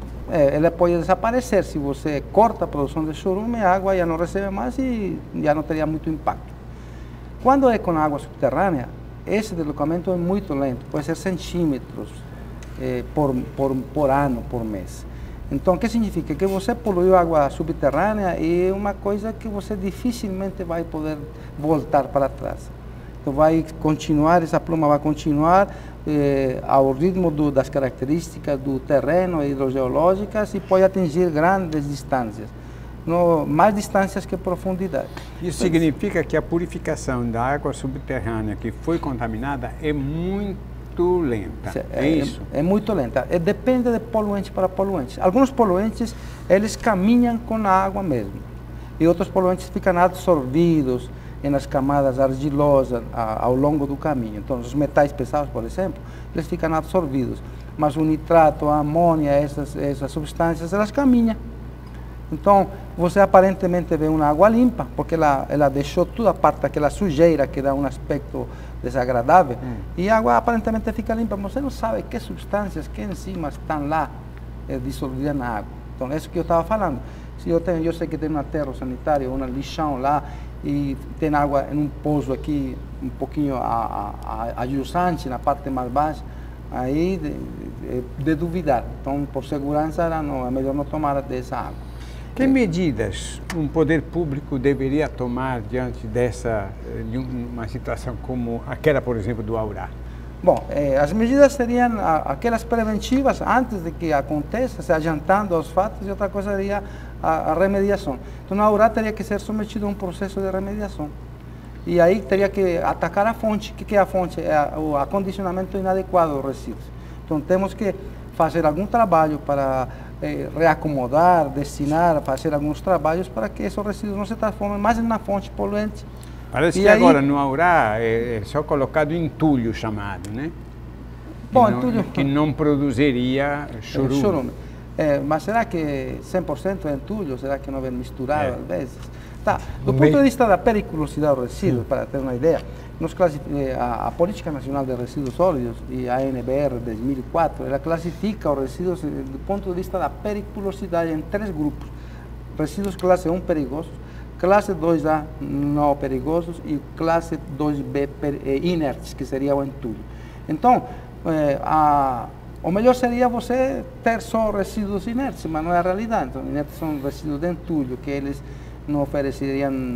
é, ele pode desaparecer. Se você corta a produção de chorume, a água já não recebe mais e já não teria muito impacto. Quando é com água subterrânea, esse deslocamento é muito lento, pode ser centímetros eh, por, por, por ano, por mês. Então, o que significa? Que você poluiu a água subterrânea e é uma coisa que você dificilmente vai poder voltar para trás. Então, vai continuar, essa pluma vai continuar eh, ao ritmo do, das características do terreno hidrogeológicas e pode atingir grandes distâncias, no, mais distâncias que profundidade. Isso significa que a purificação da água subterrânea que foi contaminada é muito lenta, é, é isso? É, é muito lenta, é, depende de poluente para poluente. Alguns poluentes, eles caminham com a água mesmo, e outros poluentes ficam absorvidos nas camadas argilosas a, ao longo do caminho. Então, os metais pesados, por exemplo, eles ficam absorvidos, mas o nitrato, a amônia, essas, essas substâncias, elas caminham. Então, você aparentemente vê uma água limpa, porque ela, ela deixou toda a parte daquela sujeira que dá um aspecto desagradável, hum. e a água aparentemente fica limpa, mas você não sabe que substâncias, que enzimas estão lá é, dissolvidas na água. Então, é isso que eu estava falando. Se eu, tenho, eu sei que tem um aterro sanitário, um lixão lá, e tem água em um poço aqui, um pouquinho a, a, a jusante, na parte mais baixa, aí de, de, de duvidar. Então, por segurança, era não, é melhor não tomar dessa água. Que medidas um poder público deveria tomar diante dessa, de uma situação como aquela, por exemplo, do Aurá? Bom, eh, as medidas seriam aquelas preventivas antes de que aconteça, se adiantando aos fatos, e outra coisa seria a, a remediação. Então, o Aurá teria que ser submetido a um processo de remediação. E aí teria que atacar a fonte. O que é a fonte? É o acondicionamento inadequado dos resíduos. Então, temos que fazer algum trabalho para eh, reacomodar, destinar, fazer alguns trabalhos para que esses resíduos não se transformem mais em uma fonte poluente. Parece e que aí, agora no Aurá é, é só colocado entulho chamado, né? Bom, que, não, entulho, que não produziria chorume. É, chorume. É, mas será que cem por cento é entulho? Será que não vem misturado é. às vezes? Tá. Do no ponto meio... de vista da periculosidade dos resíduos, Sim. para ter uma ideia, nos a, a Política Nacional de Resíduos Sólidos e a N B R de dois mil e quatro, ela classifica os resíduos do ponto de vista da periculosidade em três grupos. Resíduos classe um perigosos, classe dois A não perigosos e classe dois B inertes, que seria o entulho. Então, eh, a, o melhor seria você ter só resíduos inertes, mas não é a realidade. Então, inertes são resíduos de entulho, que eles não ofereceriam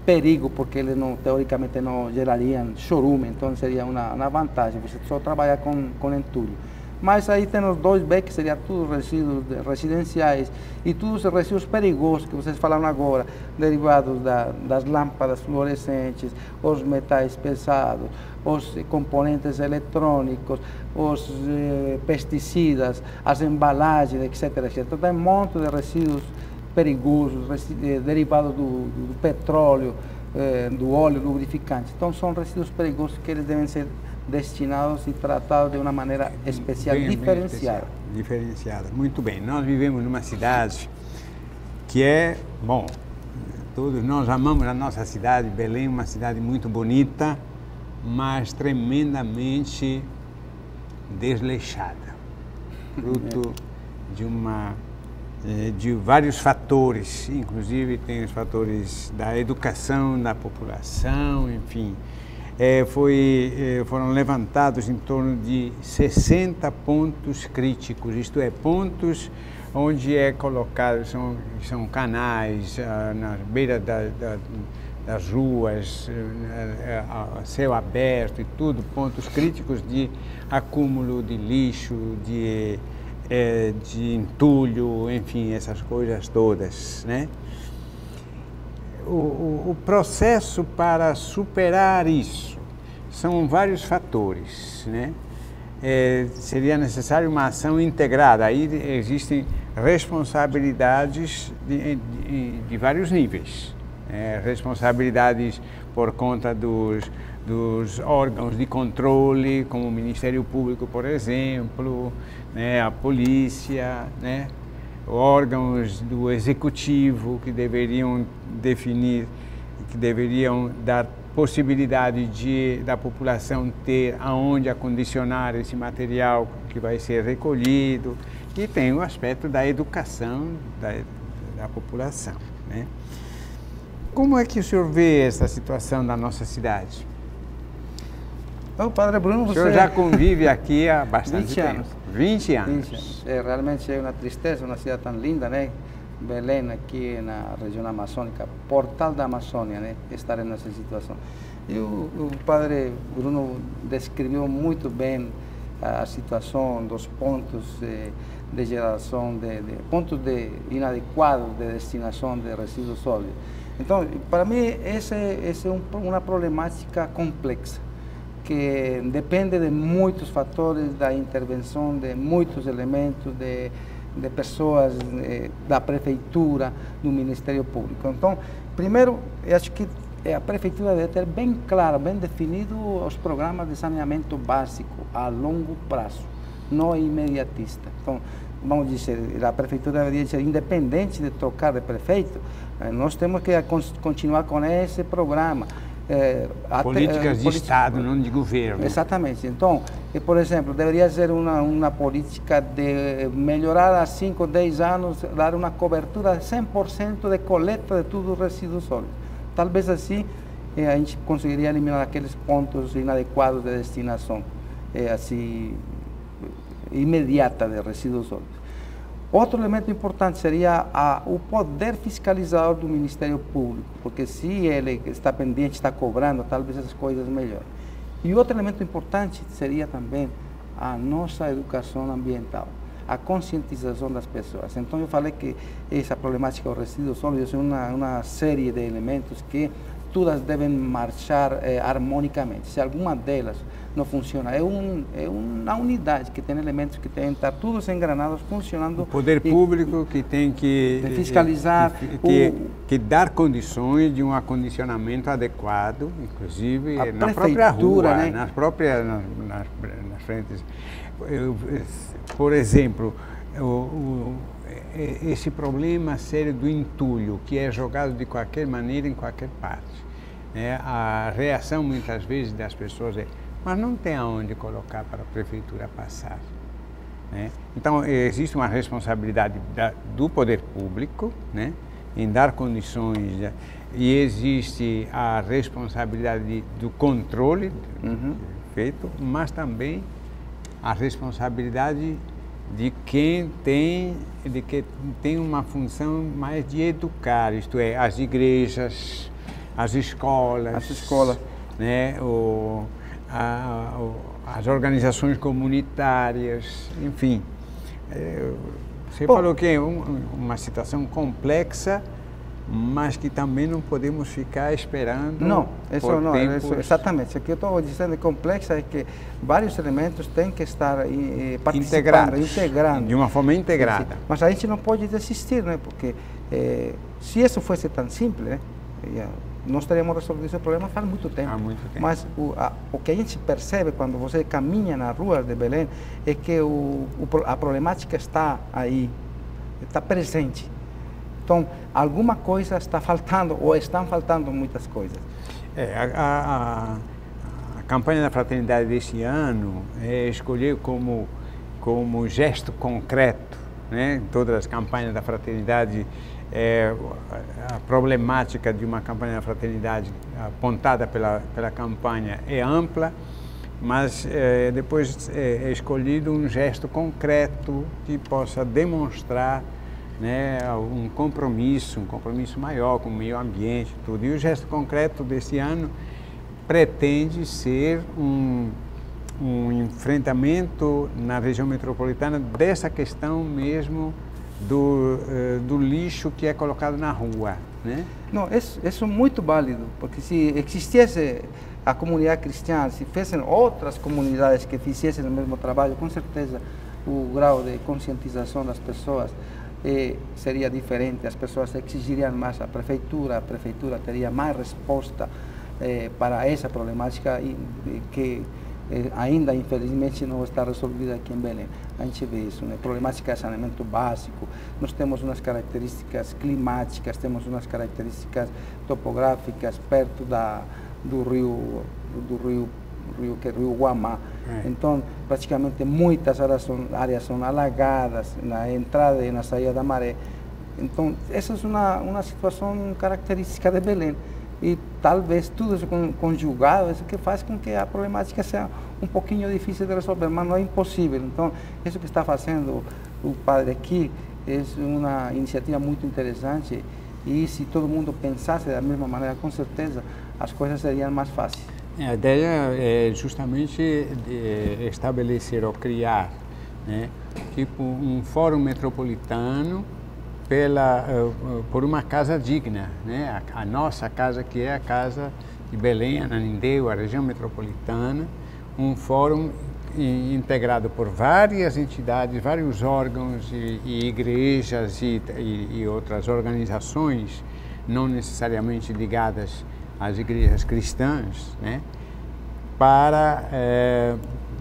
perigo, porque eles não, teoricamente não gerariam chorume, então seria uma, uma vantagem, você só trabalhar com, com entulho. Mas aí tem os dois B, que seria tudo resíduos residenciais e todos os resíduos perigosos que vocês falaram agora, derivados da, das lâmpadas fluorescentes, os metais pesados, os componentes eletrônicos, os eh, pesticidas, as embalagens, etc, etcétera. Então tem um monte de resíduos perigosos, resíduos, eh, derivados do, do, do petróleo, eh, do óleo lubrificante. Então são resíduos perigosos que eles devem ser destinados e tratados de uma maneira especial, bem, diferenciada. Bem especial, diferenciada. Muito bem. Nós vivemos numa cidade que é, bom, todos nós amamos a nossa cidade, Belém, uma cidade muito bonita, mas tremendamente desleixada, fruto de uma de vários fatores, inclusive tem os fatores da educação da população, enfim. É, foi, é, foram levantados em torno de sessenta pontos críticos, isto é, pontos onde é colocado, são, são canais ah, na beira da, da, das ruas, a, a céu aberto e tudo, pontos críticos de acúmulo de lixo, de, é, de entulho, enfim, essas coisas todas, né? O, o, o processo para superar isso são vários fatores, né? É, seria necessário uma ação integrada, aí existem responsabilidades de, de, de vários níveis, é, responsabilidades por conta dos, dos órgãos de controle, como o Ministério Público, por exemplo, né, a polícia, né? Órgãos do executivo que deveriam definir, que deveriam dar possibilidade de da população ter aonde acondicionar esse material que vai ser recolhido, e tem o aspecto da educação da, da população, né? Como é que o senhor vê essa situação da nossa cidade? Então, Padre Bruno, você... O senhor já convive aqui há bastante vinte tempo. anos. vinte anos. vinte anos. É, realmente é uma tristeza, uma cidade tão linda, né? Belém, aqui na região amazônica, portal da Amazônia, né? Estar nessa situação. E o, o Padre Bruno descreveu muito bem a situação dos pontos de, de geração, de, de pontos de inadequados de destinação de resíduos sólidos. Então, para mim, essa é, essa é um, uma problemática complexa, que depende de muitos fatores, da intervenção de muitos elementos, de, de pessoas de, da prefeitura, do Ministério Público. Então, primeiro, eu acho que a prefeitura deve ter bem claro, bem definido os programas de saneamento básico a longo prazo, não imediatista. Então, vamos dizer, a prefeitura deveria ser independente de trocar de prefeito, nós temos que continuar com esse programa. É, políticas até, é, de política, Estado, não de governo. Exatamente. Então, por exemplo, deveria ser uma, uma política de melhorar a cinco, dez anos, dar uma cobertura cem por cento de coleta de todos os resíduos sólidos. Talvez assim eh, a gente conseguiria eliminar aqueles pontos inadequados de destinação, eh, assim, imediata de resíduos sólidos. Outro elemento importante seria a, o poder fiscalizador do Ministério Público, porque se ele está pendente, está cobrando, talvez as coisas melhorem. E outro elemento importante seria também a nossa educação ambiental, a conscientização das pessoas. Então eu falei que essa problemática dos resíduos sólidos é uma, uma série de elementos que todas devem marchar eh, harmonicamente. Se alguma delas não funciona, é, um, é uma unidade que tem elementos que têm que estar todos engranados, funcionando. O poder público que tem que fiscalizar, que, que, o, que dar condições de um acondicionamento adequado, inclusive na própria rua, né? nas próprias nas, nas, nas frentes. Eu, por exemplo, o, o, esse problema sério do entulho, que é jogado de qualquer maneira em qualquer parte, né? A reação muitas vezes das pessoas é: mas não tem aonde colocar para a prefeitura passar, né? Então, existe uma responsabilidade da, do poder público, né, em dar condições, e existe a responsabilidade do controle uhum. feito, mas também a responsabilidade de quem tem, de que tem uma função mais de educar, isto é, as igrejas, as escolas, as escolas, né? o, a, o, as organizações comunitárias, enfim. É, você Bom, falou que é um, uma situação complexa, mas que também não podemos ficar esperando. Não, isso por não, tempos... isso, exatamente. O que eu estou dizendo de complexa é que vários elementos têm que estar eh, participando, integrados, integrando. De uma forma integrada. Mas a gente não pode desistir, né? Porque eh, se isso fosse tão simples, né? nós teríamos resolvido esse problema faz muito tempo. Há muito tempo. Mas o, a, o que a gente percebe quando você caminha nas ruas de Belém é que o, o, a problemática está aí, está presente. Então, alguma coisa está faltando, ou estão faltando muitas coisas. É, a, a, a campanha da fraternidade deste ano é escolher como, como gesto concreto, né? Todas as campanhas da fraternidade, é, a problemática de uma campanha da fraternidade apontada pela, pela campanha é ampla, mas é, depois é, é escolhido um gesto concreto que possa demonstrar, né, um compromisso, um compromisso maior com o meio ambiente, tudo. E o gesto concreto desse ano pretende ser um, um enfrentamento na região metropolitana dessa questão mesmo do, uh, do lixo que é colocado na rua, né? Não, isso, isso é muito válido, porque se existisse a comunidade cristã, se fossem outras comunidades que fizessem o mesmo trabalho, com certeza o grau de conscientização das pessoas Eh, seria diferente, as pessoas exigiriam mais à prefeitura, a prefeitura teria mais resposta eh, para essa problemática e, e que eh, ainda infelizmente não está resolvida aqui em Belém. A gente vê isso, né? Problemática de saneamento básico, nós temos umas características climáticas, temos umas características topográficas perto da, do rio, do rio Rio, que é o Rio Guamá. É. Então, praticamente muitas áreas são, áreas são alagadas na entrada e na saída da maré. Então, essa é uma, uma situação característica de Belém. E talvez tudo isso conjugado, isso que faz com que a problemática seja um pouquinho difícil de resolver, mas não é impossível. Então, isso que está fazendo o padre aqui é uma iniciativa muito interessante e se todo mundo pensasse da mesma maneira, com certeza, as coisas seriam mais fáceis. A ideia é justamente estabelecer ou criar, né, tipo um fórum metropolitano pela, uh, por uma casa digna, né, a, a nossa casa que é a casa de Belém, Ananindeua, a região metropolitana, um fórum integrado por várias entidades, vários órgãos e, e igrejas e, e, e outras organizações, não necessariamente ligadas às igrejas cristãs, né, para, é,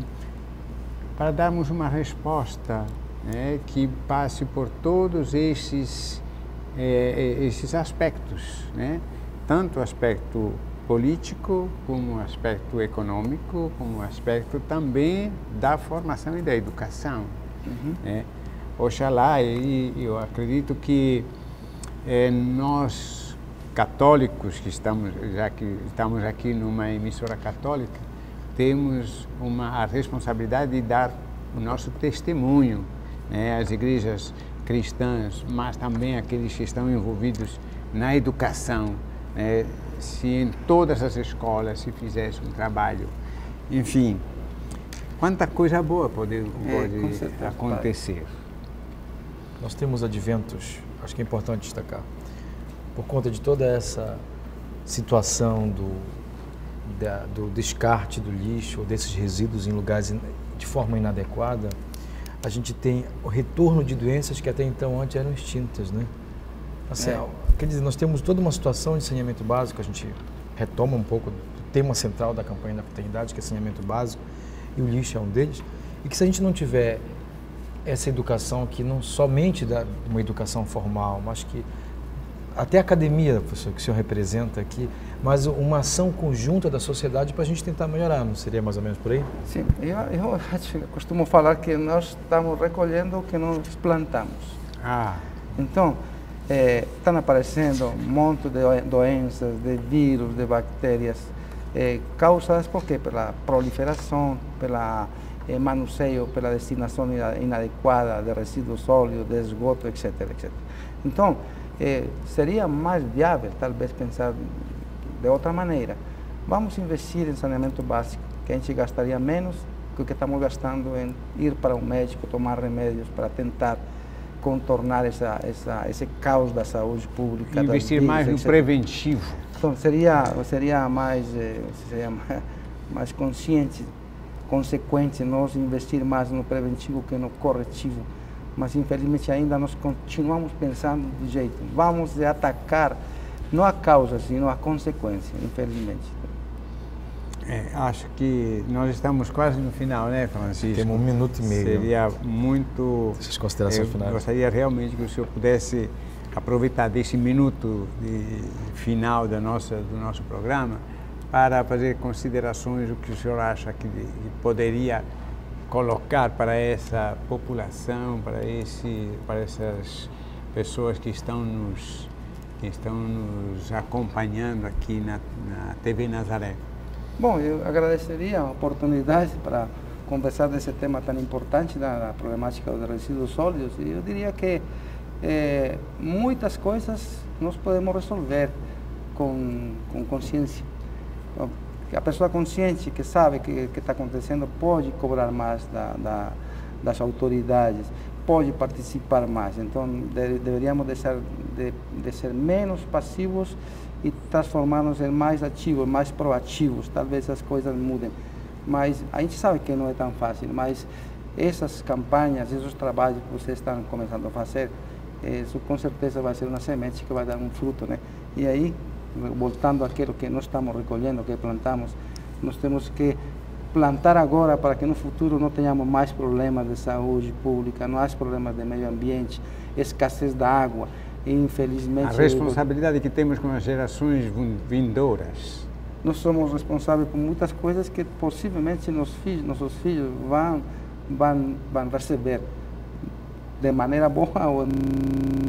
para darmos uma resposta, né, que passe por todos esses, é, esses aspectos, né, tanto o aspecto político, como o aspecto econômico, como o aspecto também da formação e da educação. Uhum. Né. Oxalá, e eu acredito que é, nós católicos que estamos, já que estamos aqui numa emissora católica, temos uma, a responsabilidade de dar o nosso testemunho, né, às igrejas cristãs, mas também aqueles que estão envolvidos na educação, né, se em todas as escolas se fizesse um trabalho, enfim, quanta coisa boa pode, pode é, acontecer. Nós temos adventos, acho que é importante destacar, por conta de toda essa situação do, da, do descarte do lixo, ou desses resíduos em lugares de forma inadequada, a gente tem o retorno de doenças que até então antes eram extintas, né? Assim, é. Quer dizer, nós temos toda uma situação de saneamento básico, a gente retoma um pouco do tema central da campanha da fraternidade, que é saneamento básico, e o lixo é um deles, e que se a gente não tiver essa educação que não somente da uma educação formal, mas que até a academia, professor, que o senhor representa aqui, mas uma ação conjunta da sociedade para a gente tentar melhorar, não seria mais ou menos por aí? Sim, eu, eu costumo falar que nós estamos recolhendo o que nós plantamos. Ah. Então, é, estão aparecendo um monte de doenças, de vírus, de bactérias, é, causadas por quê? Pela proliferação, pela é, manuseio, pela destinação inadequada de resíduos sólidos, de esgoto, etc, etcétera. Então, Eh, seria mais viável, talvez, pensar de outra maneira. Vamos investir em saneamento básico, que a gente gastaria menos que o que estamos gastando em ir para um médico, tomar remédios para tentar contornar essa, essa, esse caos da saúde pública. Investir das mais no etcétera. preventivo. Então, seria, seria, mais, seria mais consciente, consequente nós investir mais no preventivo que no corretivo. Mas, infelizmente, ainda nós continuamos pensando do jeito. Vamos atacar, não a causa, sino a consequência, infelizmente. É, acho que nós estamos quase no final, né, Francisco? Temos um minuto e meio. Seria muito... Essas considerações eu finais. Gostaria realmente que o senhor pudesse aproveitar desse minuto de final da nossa, do nosso programa para fazer considerações do que o senhor acha que poderia colocar para essa população, para, esse, para essas pessoas que estão nos, que estão nos acompanhando aqui na, na T V Nazaré. Bom, eu agradeceria a oportunidade para conversar desse tema tão importante da, da problemática dos resíduos sólidos, e eu diria que é, muitas coisas nós podemos resolver com, com consciência. A pessoa consciente que sabe que está acontecendo pode cobrar mais da, da, das autoridades, pode participar mais. Então, de, deveríamos deixar de, de ser menos passivos e transformar-nos em mais ativos, mais proativos. Talvez as coisas mudem. Mas a gente sabe que não é tão fácil, mas essas campanhas, esses trabalhos que vocês estão começando a fazer, isso com certeza vai ser uma semente que vai dar um fruto, né? E aí, voltando àquilo que nós estamos recolhendo, que plantamos, nós temos que plantar agora para que no futuro não tenhamos mais problemas de saúde pública, não mais problemas de meio ambiente, escassez da água. E, infelizmente, a responsabilidade que temos com as gerações vindouras. Nós somos responsáveis por muitas coisas que possivelmente nossos filhos, nossos filhos vão, vão, vão receber de maneira boa ou